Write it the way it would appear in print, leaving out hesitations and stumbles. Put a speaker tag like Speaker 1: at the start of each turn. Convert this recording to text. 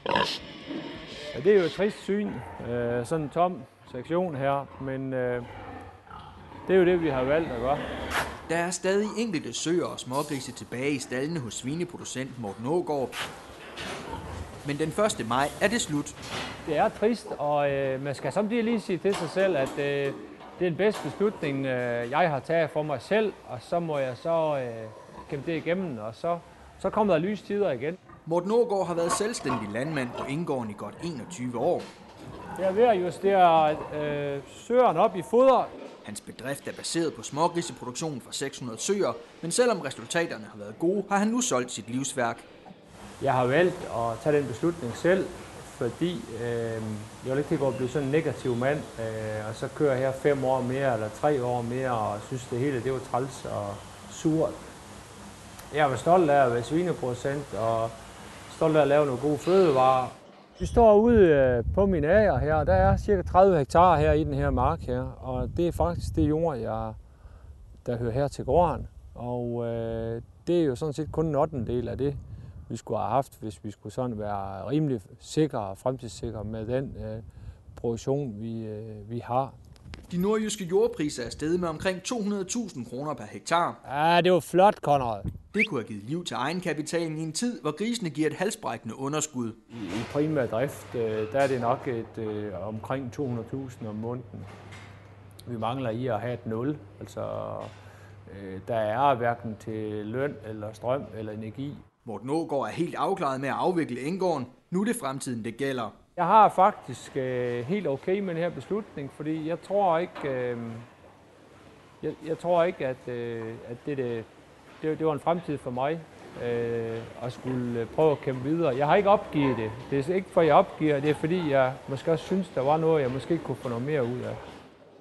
Speaker 1: Ja, det er jo et trist syn, sådan en tom sektion her, men det er jo det, vi har valgt at gøre.
Speaker 2: Der er stadig enkelte søer og smågrise tilbage i staldene hos svineproducent Morten Aagaard. Men den 1. maj er det slut.
Speaker 1: Det er trist, og man skal samtidig lige sige til sig selv, at det er den bedste beslutning, jeg har taget for mig selv, og så må jeg så kæmpe det igennem, og så kommer der lys tider igen.
Speaker 2: Morten Aagaard har været selvstændig landmand på Enggården i godt 21 år.
Speaker 1: Jeg er ved at justere søerne op i foder.
Speaker 2: Hans bedrift er baseret på smågriseproduktion fra 600 søer, men selvom resultaterne har været gode, har han nu solgt sit livsværk.
Speaker 1: Jeg har valgt at tage den beslutning selv, fordi jeg vil ikke gå og blive sådan en negativ mand, og så kører jeg her 5 år mere eller 3 år mere, og synes det hele det var træls og surt. Jeg var stolt af at være svineproducent og stolt af at lave nogle gode fødevarer. Vi står ude på min ager her, og der er cirka 30 hektar her i den her mark her, og det er faktisk det jord, der hører her til gården. Og det er jo sådan set kun en 8. af det, vi skulle have haft, hvis vi skulle sådan være rimelig sikre og fremtidssikre med den produktion, vi har.
Speaker 2: De nordjyske jordpriser er steget med omkring 200.000 kroner per hektar.
Speaker 1: Ja, det var flot, Konrad.
Speaker 2: Det kunne have givet liv til egenkapitalen i en tid, hvor grisene giver et halsbrækkende underskud.
Speaker 1: I primær drift, der er det nok omkring 200.000 om måneden. Vi mangler i at have et 0. Altså, der er hverken til løn eller strøm eller energi.
Speaker 2: Morten Aagaard er helt afklaret med at afvikle Enggården. Nu er det fremtiden, det gælder.
Speaker 1: Jeg har faktisk helt okay med den her beslutning, fordi jeg tror ikke, at det var en fremtid for mig at skulle prøve at kæmpe videre. Jeg har ikke opgivet det. Det er ikke for, jeg opgiver, det er fordi, jeg måske også synes, der var noget, jeg måske kunne få noget mere ud af.